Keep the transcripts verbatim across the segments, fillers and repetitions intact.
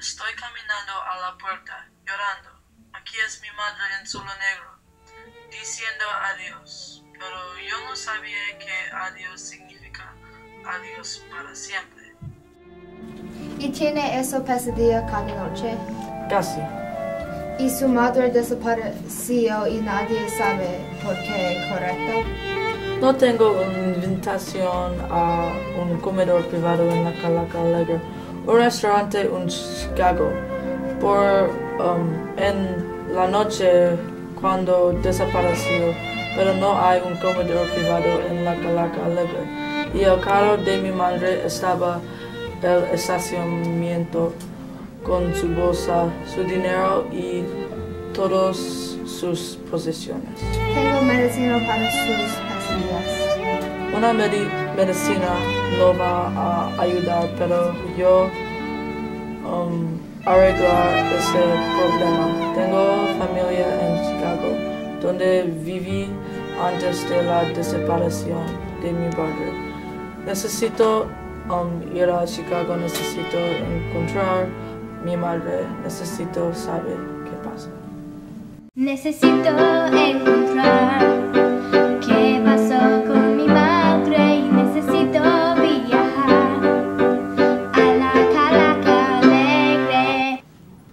Estoy caminando a la puerta, llorando. Aquí es mi madre en solo negro, diciendo adiós. Pero yo no sabía que adiós significa adiós para siempre. ¿Y tiene eso pesadilla cada noche? Casi. ¿Y su madre desapareció y nadie sabe por qué, correcto? No tengo una invitación a un comedor privado en la Calaca Alegre, un restaurante en Chicago. Por um, en la noche cuando desapareció, pero no hay un comedor privado en la Calaca Alegre. Y el carro de mi madre estaba en el estacionamiento con su bolsa, su dinero y todas sus posesiones. Tengo medicina para sus pesadillas. Una medi medicina no va a ayudar, pero yo um, arreglar ese problema. Tengo familia en Chicago, donde viví antes de la desaparición de mi padre. Necesito um, ir a Chicago, necesito encontrar mi madre, necesito saber qué pasa. Necesito encontrar qué pasó con mi madre y necesito viajar a la Calaca Alegre.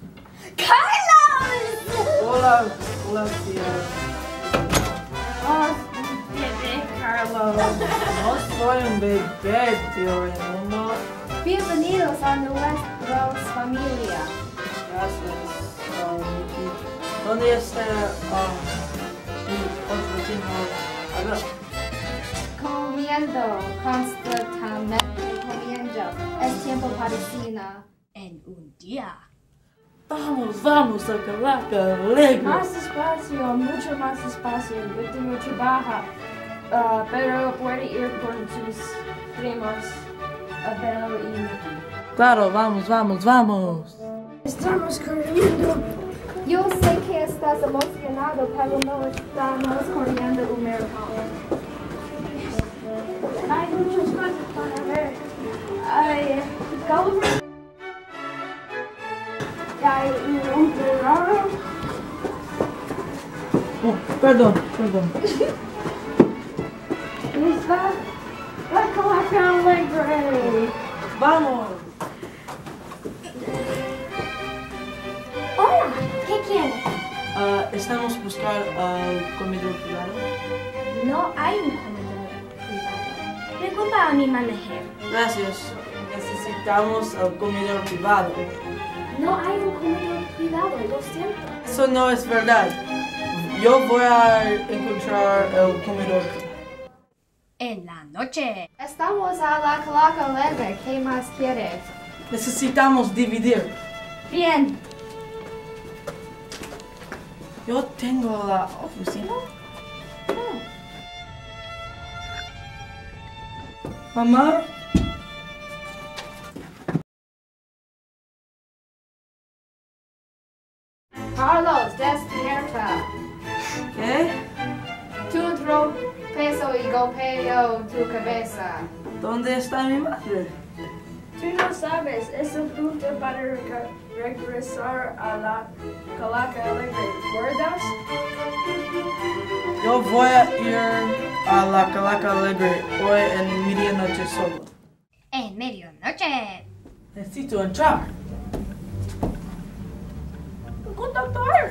¡Carlos! Hola, hola tía. Oh, bebé Carlos. No soy un bebé, tío Raimundo. Bienvenidos a nuestra familia. Gracias, uh, Mickey. ¿Dónde está um, mi otro primo? A ver. Comiendo, constantemente comiendo. Es tiempo para cena. En un día. Vamos, vamos a Calaca Alegre. Más espacio, mucho más espacio. Yo tengo trabajo, uh, pero puede ir con sus primos, Abel y Mickey. Claro, vamos, vamos, vamos. Estamos corriendo. Yo sé que estás emocionado, pero no estamos corriendo un maratón. Hay muchas cosas para ver. Hay Gulliver. Hay un Ferraro. Oh, perdón, perdón. Está la Calaca Alegre. ¡Vamos! Hola, ¿qué quieres? Uh, estamos buscando al comedor privado. No hay un comedor privado. Pregunta a mi manager. Gracias. Necesitamos el comedor privado. No hay un comedor privado, lo siento. Eso no es verdad. Yo voy a encontrar el comedor privado. En la noche. Estamos a la Calaca Alegre. ¿Qué más quieres? Necesitamos dividir. Bien. Yo tengo la oficina. Oh. Mamá. Carlos, despierta. ¿Qué? Tu tropezo y golpeo tu cabeza. ¿Dónde está mi madre? Tú no sabes, es el punto para reg- regresar a la Calaca Alegre, ¿verdad? Yo voy a ir a la Calaca Alegre hoy en medianoche solo. En medianoche. Necesito entrar. Un conductor.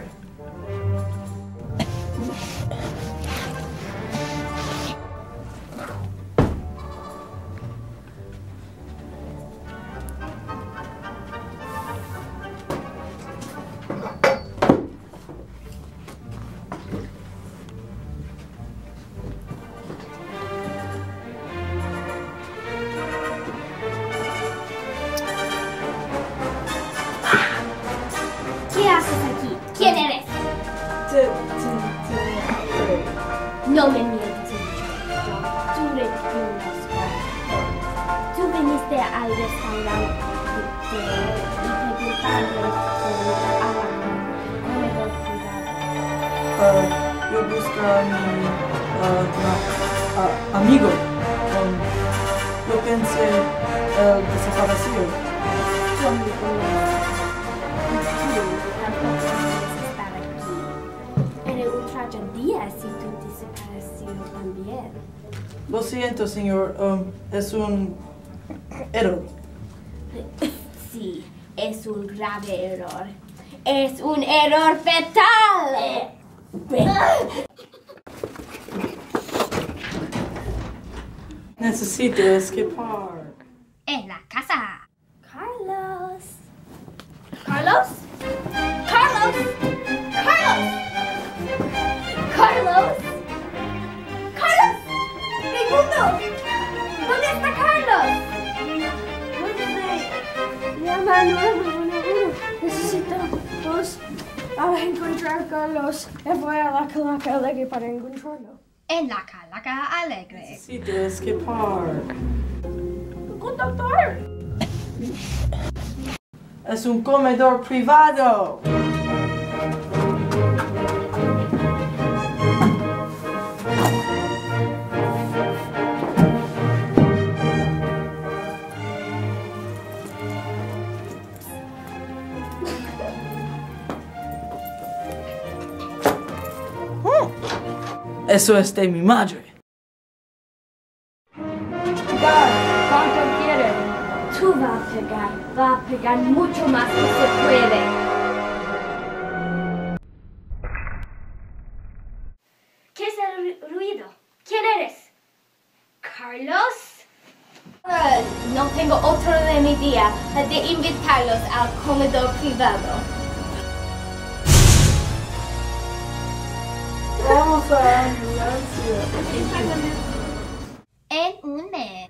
¿Qué haces aquí? ¿Quién eres? Te, te, te, No me mientes, muchacho. Tú reconozco. Tú viniste al restaurante y preguntaste por a la comedor privado. uh, yo busco a mi uh, na- uh, amigo. Um, yo pensé el desaparecido. Tu amigo. Lo siento, señor. Um, es un error. Sí, es un grave error. Es un error fatal. Necesito escapar. En la casa. Carlos. Carlos? Carlos! Carlos! Carlos! Carlos! Raimundo! ¿Dónde está Carlos? No sé. Llama al nueve uno uno. Necesitamos a encontrar a Carlos. Y voy a la Calaca Alegre para encontrarlo. En la Calaca Alegre. Necesito escapar. ¡Conductor! Es un comedor privado. Eso es de mi madre. Pegar, ¿cuánto quiere? Tú vas a pegar, va a pegar mucho más que se puede. ¿Qué es el ru- ruido? ¿Quién eres? ¿Carlos? Ah, no tengo otro de mi día de invitarlos al comedor privado. Vamos a la ambulancia. En un mes.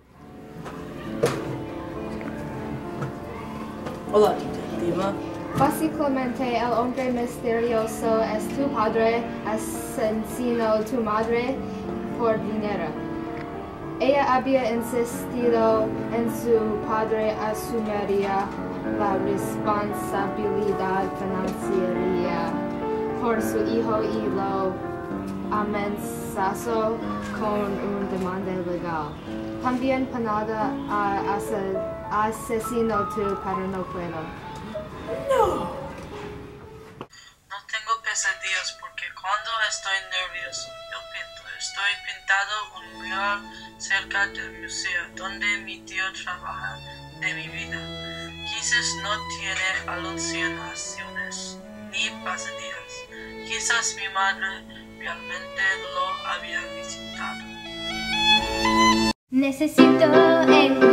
Hola, detectiva. Básicamente, el hombre misterioso es tu padre, asesino tu madre por dinero. Ella había insistido en su padre asumiría la responsabilidad financiera por su hijo y lo amenazó con una demanda legal. También penada a ase- asesino tu pero no puedo. No. No tengo pesadillas porque cuando estoy nervioso, yo pinto. Estoy pintado un mural cerca del museo donde mi tío trabaja de mi vida. Quizás no tiene alucinaciones ni pesadillas. Quizás mi madre realmente lo había visitado. Necesito en